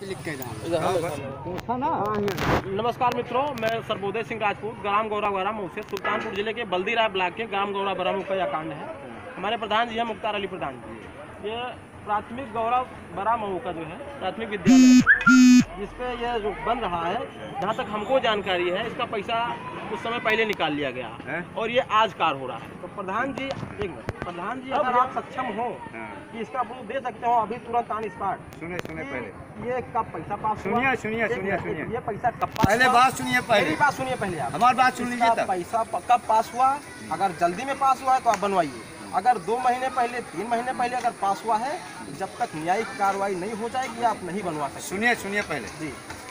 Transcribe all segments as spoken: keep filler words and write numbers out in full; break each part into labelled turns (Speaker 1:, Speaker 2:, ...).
Speaker 1: नमस्कार मित्रों, मैं सर्वोदय सिंह राजपूत, ग्राम गौरा बरा मऊ से सुल्तानपुर जिले के बल्दीराय ब्लॉक के ग्राम गौरा बरा मऊ का यह कांड है। हमारे प्रधान जी हैं मुख्तार अली प्रधान जी। ये प्राथमिक गौरा बरा मऊ का जो है प्राथमिक विद्यालय जिसपे यह जो बन रहा है, जहाँ तक हमको जानकारी है, इसका पैसा कुछ समय पहले निकाल लिया गया है और ये आज कार हो रहा है। तो प्रधान जी, एक मिनट, प्रधान जी अगर आप सक्षम हो कि इसका प्रूफ दे सकते हो अभी तुरंत ऑन स्पॉट।
Speaker 2: सुने सुने पहले
Speaker 1: ये कब पैसा पास हुआ?
Speaker 2: सुनिए सुनिए सुनिए सुनिए
Speaker 1: ये पैसा कब पास
Speaker 2: पहले
Speaker 1: हुआ?
Speaker 2: बात सुनिए, पहले
Speaker 1: मेरी बात सुनिए पहले आप।
Speaker 2: हमारी बात सुन लीजिए
Speaker 1: इसका
Speaker 2: तब।
Speaker 1: पैसा कब पास हुआ? अगर जल्दी में पास हुआ है तो आप बनवाइए। अगर दो महीने पहले, तीन महीने पहले अगर पास हुआ है, जब तक न्यायिक कार्रवाई नहीं हो जाएगी आप नहीं बनवा सकते।
Speaker 2: सुनिए सुनिए पहले
Speaker 1: जी,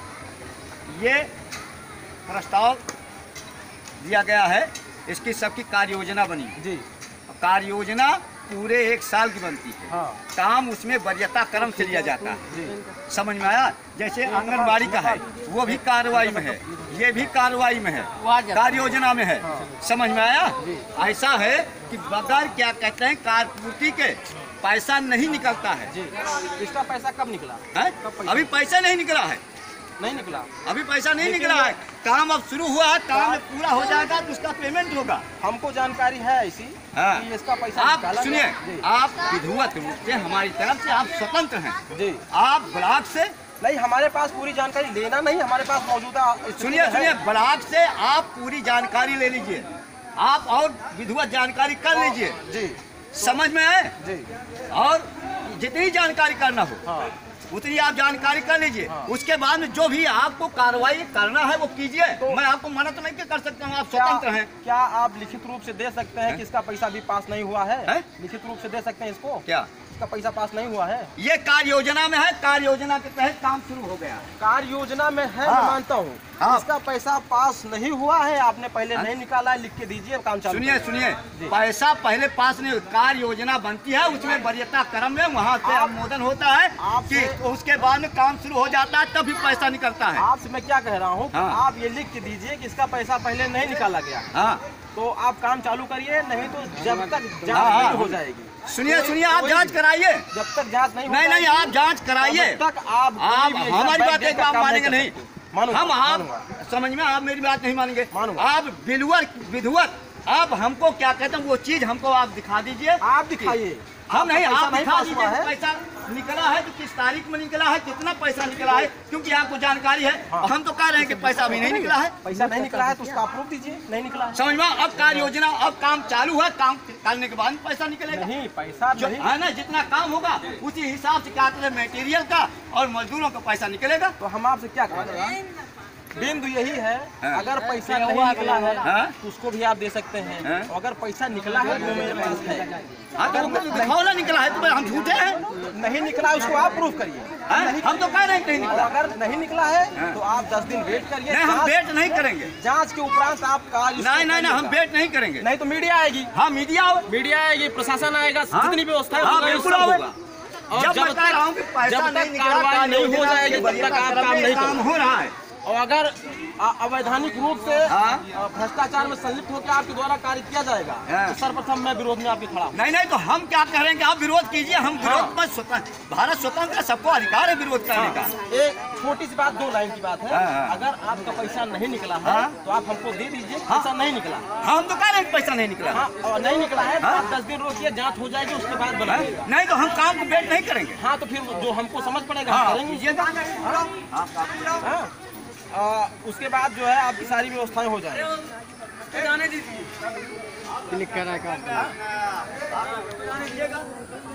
Speaker 2: ये प्रस्ताव दिया गया है, इसकी सबकी कार्य योजना बनी
Speaker 1: जी।
Speaker 2: कार्य योजना पूरे एक साल की बनती है।
Speaker 1: हाँ।
Speaker 2: काम उसमें वरीयता क्रम से लिया जाता है।
Speaker 1: जी।
Speaker 2: समझ में आया? जैसे आंगनबाड़ी का है वो भी कार्रवाई में है, ये भी कार्रवाई में है, कार्य योजना में है। समझ में आया? ऐसा है कि बगैर क्या कहते हैं कारपूर्ति के पैसा नहीं निकलता है।
Speaker 1: जी। इसका पैसा कब निकला
Speaker 2: है?
Speaker 1: कब पैसा?
Speaker 2: अभी पैसा नहीं निकला है,
Speaker 1: नहीं निकला
Speaker 2: अभी पैसा नहीं निकला है। काम अब शुरू हुआ है, काम जब पूरा हो जाएगा तो उसका पेमेंट होगा।
Speaker 1: हमको जानकारी है ऐसी
Speaker 2: हाँ।
Speaker 1: कि इसका पैसा
Speaker 2: आप
Speaker 1: निकाला
Speaker 2: सुनिए,
Speaker 1: गया। जी।
Speaker 2: आप विधिवत रूप से हमारी तरफ से आप स्वतंत्र हैं।
Speaker 1: जी।
Speaker 2: आप ब्लॉक से
Speaker 1: नहीं, हमारे पास पूरी जानकारी लेना नहीं, हमारे पास मौजूदा
Speaker 2: सुनिए सुनिए ब्लॉक से आप पूरी जानकारी ले लीजिए, आप और विधिवत जानकारी कर लीजिए।
Speaker 1: जी।
Speaker 2: समझ में आए?
Speaker 1: जी।
Speaker 2: और जितनी जानकारी करना हो
Speaker 1: हाँ।
Speaker 2: उतनी आप जानकारी कर लीजिए।
Speaker 1: हाँ।
Speaker 2: उसके बाद में जो भी आपको कार्रवाई करना है वो कीजिए।
Speaker 1: तो
Speaker 2: मैं आपको मना तो नहीं कर सकता हूँ, आप
Speaker 1: क्या,
Speaker 2: स्वतंत्र हैं।
Speaker 1: क्या आप लिखित रूप से दे सकते हैं
Speaker 2: है?
Speaker 1: कि इसका पैसा भी पास नहीं हुआ है?
Speaker 2: है?
Speaker 1: लिखित रूप से दे सकते हैं इसको?
Speaker 2: क्या
Speaker 1: इसका पैसा पास नहीं हुआ है?
Speaker 2: ये कार्य योजना में है, कार्य योजना के तहत काम शुरू हो गया।
Speaker 1: कार्य योजना में है,
Speaker 2: हाँ।
Speaker 1: मैं मानता हूँ।
Speaker 2: हाँ।
Speaker 1: इसका पैसा पास नहीं हुआ है, आपने पहले
Speaker 2: हाँ?
Speaker 1: नहीं निकाला है, लिख के दीजिए, काम चालू
Speaker 2: सुनिए
Speaker 1: करें।
Speaker 2: सुनिए
Speaker 1: जी।
Speaker 2: पैसा पहले पास नहीं, कार्य योजना बनती है, उसमें वरीयता क्रम में वहाँ से
Speaker 1: आप-
Speaker 2: अनुमोदन होता है
Speaker 1: आपसे-
Speaker 2: कि उसके बाद में काम शुरू हो जाता है, तभी पैसा निकलता है।
Speaker 1: आपसे मैं क्या कह रहा हूँ,
Speaker 2: हाँ।
Speaker 1: आप ये लिख के दीजिए कि इसका पैसा पहले नहीं निकाला गया,
Speaker 2: हाँ
Speaker 1: तो आप काम चालू करिए, नहीं तो जब तक जांच
Speaker 2: हाँ, हाँ।
Speaker 1: नहीं हो जाएगी।
Speaker 2: सुनिए
Speaker 1: कोई-
Speaker 2: सुनिए आप
Speaker 1: कोई-
Speaker 2: जांच कराइए।
Speaker 1: जब तक जांच नहीं हो
Speaker 2: नहीं नहीं
Speaker 1: जाएगी,
Speaker 2: आप जांच कराइए।
Speaker 1: तब तक आप
Speaker 2: आप
Speaker 1: कोई भी ऐसा
Speaker 2: हमारी
Speaker 1: बैठ
Speaker 2: बात एक
Speaker 1: देकर
Speaker 2: आप
Speaker 1: काम
Speaker 2: मानेंगे
Speaker 1: कर
Speaker 2: नहीं,
Speaker 1: सकते। मानूंगा,
Speaker 2: हम आप
Speaker 1: मानूंगा।
Speaker 2: समझ में आप मेरी बात नहीं मानेंगे।
Speaker 1: मानूंगा।
Speaker 2: आप विधुवत विधुवत आप हमको क्या कहते हैं वो चीज हमको आप दिखा दीजिए।
Speaker 1: आप दिखाइए।
Speaker 2: हम नहीं,
Speaker 1: पैसा
Speaker 2: आप
Speaker 1: नहीं
Speaker 2: दिखा
Speaker 1: पास
Speaker 2: दीजिए
Speaker 1: हुआ है।
Speaker 2: पैसा निकला है तो किस तारीख में निकला है, कितना पैसा निकला है, क्योंकि आपको जानकारी है।
Speaker 1: हाँ।
Speaker 2: हम तो कह रहे हैं कि पैसा अभी नहीं निकला है।
Speaker 1: पैसा नहीं निकला है तो उसका प्रूफ दीजिए, नहीं निकला है।
Speaker 2: समझ में? अब कार्य योजना, अब काम चालू है, काम करने के बाद पैसा निकलेगा।
Speaker 1: नहीं, पैसा
Speaker 2: जो
Speaker 1: नहीं।
Speaker 2: है ना, जितना काम होगा उसी हिसाब से क्या कहते हैं मटेरियल का और मजदूरों का पैसा निकलेगा।
Speaker 1: तो हम आपसे क्या कह रहे हैं, बिंदु यही है,
Speaker 2: हाँ।
Speaker 1: अगर पैसा नहीं निकला है
Speaker 2: हाँ।
Speaker 1: तो उसको भी आप दे सकते हैं।
Speaker 2: हाँ।
Speaker 1: और अगर पैसा निकला है तो मेरे पास है।
Speaker 2: हाँ तो हमको तो दिखाओ ना निकला है, तो हम झूठे हैं।
Speaker 1: नहीं निकला है उसको आप प्रूफ करिए।
Speaker 2: हाँ? हम तो कह रहे हैं कि नहीं
Speaker 1: और
Speaker 2: निकला।
Speaker 1: अगर नहीं निकला है तो आप दस दिन वेट करिए।
Speaker 2: नहीं हम
Speaker 1: जांच-
Speaker 2: वेट नहीं करेंगे।
Speaker 1: जांच के उपरांत आप कार्य
Speaker 2: नहीं नहीं नहीं हम वेट नहीं करेंगे।
Speaker 1: नहीं तो मीडिया आएगी,
Speaker 2: हाँ मीडिया आओ।
Speaker 1: मीडिया आएगी, प्रशासन आएगा,
Speaker 2: हाँ?
Speaker 1: जितनी व्यवस्था है
Speaker 2: हाँ,
Speaker 1: होगा,
Speaker 2: बिल्कुल
Speaker 1: सब
Speaker 2: आओ।
Speaker 1: होगा। और
Speaker 2: जब
Speaker 1: जब
Speaker 2: बता रहा हूँ कि पैसा
Speaker 1: जब
Speaker 2: नहीं
Speaker 1: तक
Speaker 2: निकला,
Speaker 1: कार्रवाई
Speaker 2: कार्य
Speaker 1: नहीं हो
Speaker 2: योजना
Speaker 1: जाएगी
Speaker 2: के
Speaker 1: तब तक आप काम नहीं
Speaker 2: काम
Speaker 1: करोगे।
Speaker 2: हो रहा है।
Speaker 1: और अगर अ- अवैधानिक रूप से
Speaker 2: हाँ।
Speaker 1: अ, भ्रष्टाचार में संलिप्त होकर आपके द्वारा कार्य किया जाएगा
Speaker 2: हाँ।
Speaker 1: तो सर्वप्रथम मैं विरोध में आपके खड़ा हूँ।
Speaker 2: नहीं नहीं तो हम क्या कह रहे हैं कि आप विरोध कीजिए, हम
Speaker 1: हाँ।
Speaker 2: विरोध पर स्वतंत्र, भारत स्वतंत्र है, सबको अधिकार है विरोध करने का।
Speaker 1: एक छोटी सी बात, दो लाइन की बात है।
Speaker 2: हाँ, हाँ।
Speaker 1: अगर आपका पैसा नहीं निकला है
Speaker 2: हाँ।
Speaker 1: तो आप हमको दे दीजिए।
Speaker 2: हाँ।
Speaker 1: पैसा नहीं निकला,
Speaker 2: हम तो कह रहे हैं कि पैसा नहीं निकला।
Speaker 1: हाँ, और नहीं निकला है तो
Speaker 2: हाँ।
Speaker 1: आप दस दिन रोकिए, जांच हो जाएगी, उसके बाद
Speaker 2: हाँ?
Speaker 1: बनाइए।
Speaker 2: नहीं तो हम काम को वेट नहीं करेंगे।
Speaker 1: हाँ, तो फिर जो हमको समझ पड़ेगा हम
Speaker 2: हाँ
Speaker 1: करेंगे।
Speaker 2: कीजिएगा।
Speaker 1: हाँ। आ, उसके बाद जो है आपकी सारी व्यवस्थाएं हो जाएंगी।
Speaker 2: क्लिक करा का